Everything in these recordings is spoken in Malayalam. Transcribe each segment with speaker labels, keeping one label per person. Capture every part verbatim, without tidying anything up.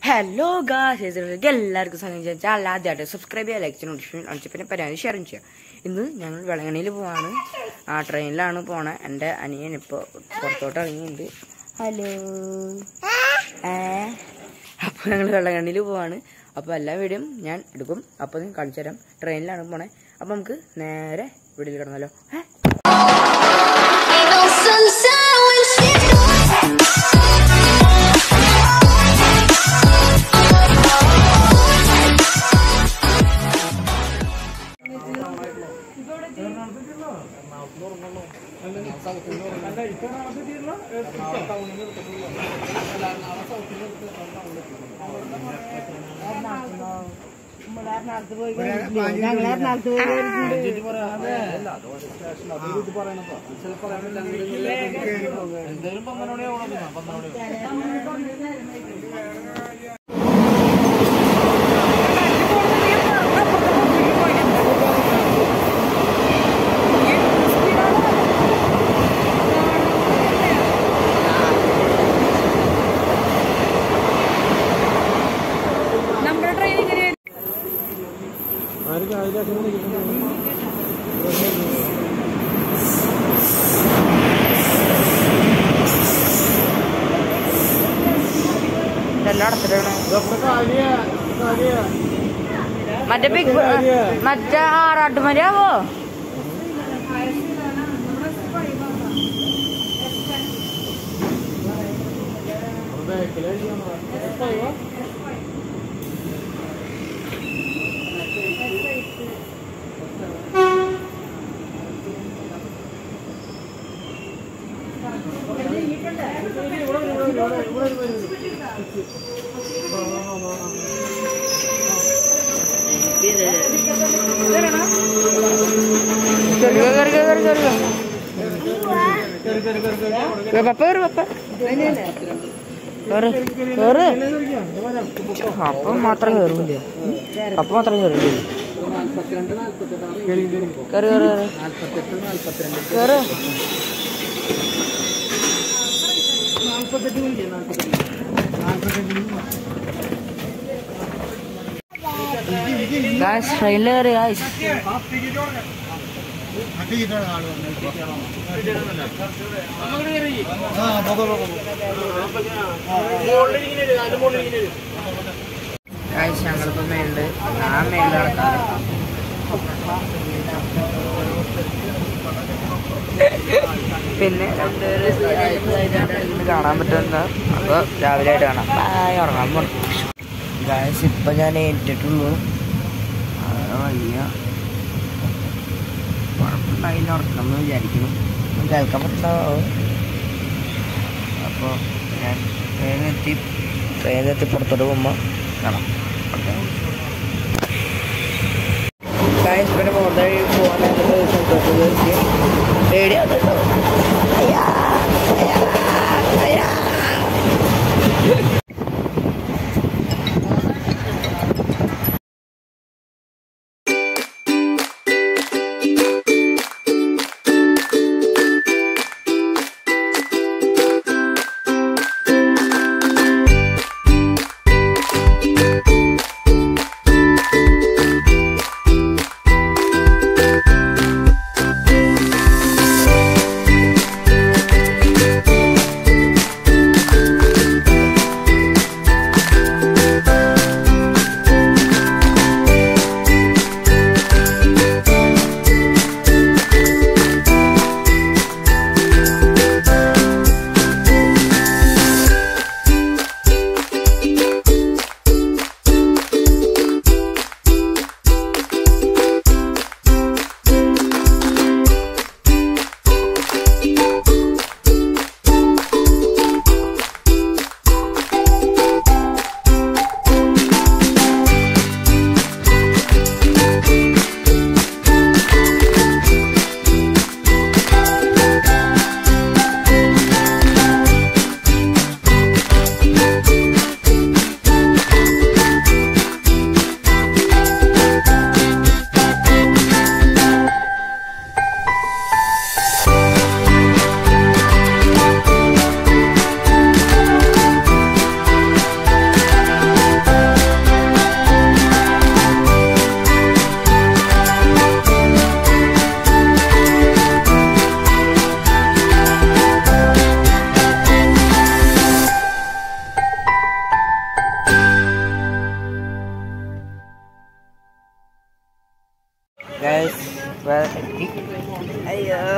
Speaker 1: ഹലോ ഗായ്സ്, എല്ലാവർക്കും സമയം ചോദിച്ചാൽ ആദ്യമായിട്ട് സബ്സ്ക്രൈബ് ചെയ്യുക, ലൈക്ക് ചെയ്യുക, നോട്ടിഫിക്കേഷൻ അടിച്ച് പിന്നെ പരാതി ഷെയറും ചെയ്യുക. ഇന്ന് ഞങ്ങൾ വെളങ്ങണിയിൽ പോവാണ്. ആ ട്രെയിനിലാണ് പോണേ. എൻ്റെ അനിയൻ ഇപ്പോൾ പുറത്തോട്ട് ഇറങ്ങിയിട്ടുണ്ട്. ഹലോ ഏ അപ്പോൾ ഞങ്ങൾ വെള്ളകണ്ണിയിൽ പോവാണ്. അപ്പോൾ എല്ലാ വീഡിയോയും ഞാൻ എടുക്കും. അപ്പോൾ ഞാൻ കാണിച്ചു തരാം. ട്രെയിനിലാണ് പോണേ. അപ്പോൾ നമുക്ക് നേരെ വീട്ടിൽ കിടന്നല്ലോ. ഏ മറ്റേ ബിഗ് മറ്റേ ആറാട്ടുമരിയാവോ? അപ്പം മാത്രം കയറില്ല. അപ്പം മാത്രം കയറില്ല. കയറി കയറി കയറി ഗായ്സ്, ട്രെയിനിൽ കയറി ഗായ്സ്. ഗായ്സ്, ഞങ്ങളിപ്പോ മേലുണ്ട്. ഞാൻ മേലിൽ നടക്കാറ്. പിന്നെ രണ്ടുപേര് കാണാൻ പറ്റുന്ന അപ്പൊ രാവിലെ ആയിട്ട് കാണാം. ഉറങ്ങാൻ പോണം ഗായ്സ്. ഇപ്പൊ ഞാൻ ഏറ്റിട്ടുള്ളൂ. വലിയ കുഴപ്പമുണ്ടായില്ല. ഉറക്കണം എന്ന് വിചാരിക്കണം. കേൾക്കാൻ പറ്റുന്നുണ്ടാവും. അപ്പോൾ ഞാൻ ട്രെയിനെത്തി ട്രെയിനെത്തി പുറത്തോട്ട് പോകുമ്പോൾ കാണാം. ഗായ്സ്, പിന്നെ പോകുന്ന വഴി പോകാനായിട്ട് പേടിയാവുന്നുണ്ടോ? അയ്യോ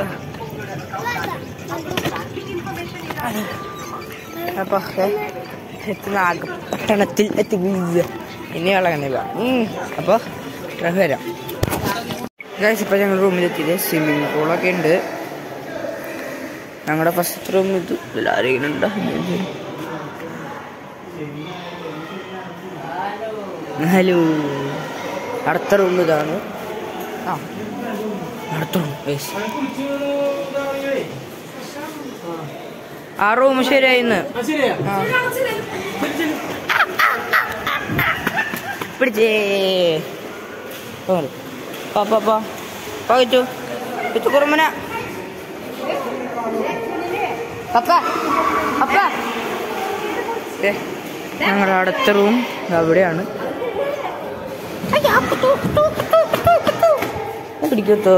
Speaker 1: അപ്പൊ പട്ടണത്തിൽ എത്തി ഇനി കളകണില്ല. അപ്പോൾ വരാം ഗൈസ്. ഇപ്പം ഞങ്ങൾ റൂമിലെത്തിയത് സ്വിമ്മിങ് പൂളൊക്കെ ഉണ്ട്. ഞങ്ങളുടെ ഫസ്റ്റ് റൂം ഇത് എല്ലാവരും ഉണ്ടോ? ഹലോ, അടുത്ത റൂം ഇതാണ്. ആ അടുത്ത റൂം ആ റൂം ശരിയായിന്ന് പിടിച്ചേ പാപ്പാ പകച്ചു ഇത് കുറമന പപ്പ പപ്പ. ഞങ്ങളുടെ അടുത്ത റൂം അവിടെയാണ്. പിടിക്കത്തോ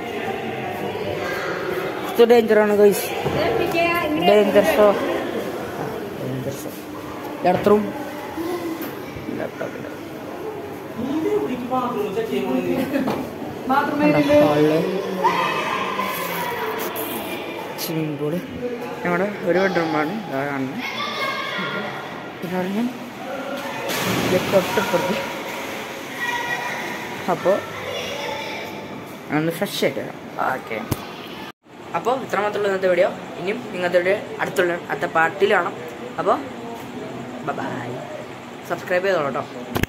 Speaker 1: ഡേഞ്ചറാണ് guys, danger show. Danger show അടുത്ത റൂം ലാപ്ടോപ്പിൻ്റെ സ്വിമ്മിങ് പൂള്. ഞങ്ങളുടെ ഒരു ബെഡ്റൂമാണ് കാണുന്നത്. പിന്നെ തൊട്ടപ്പുറത്ത്. അപ്പോൾ ഒന്ന് ഫ്രഷ് ആയിട്ട് വരാം. ഓക്കെ, അപ്പോൾ ഇത്ര മാത്രമുള്ള ഇന്നത്തെ വീഡിയോ. ഇനിയും ഇങ്ങനത്തെ അടുത്തുള്ള അടുത്ത പാർട്ടിയിൽ കാണാം. അപ്പോൾ ബൈ, സബ്സ്ക്രൈബ് ചെയ്തോളൂ കേട്ടോ.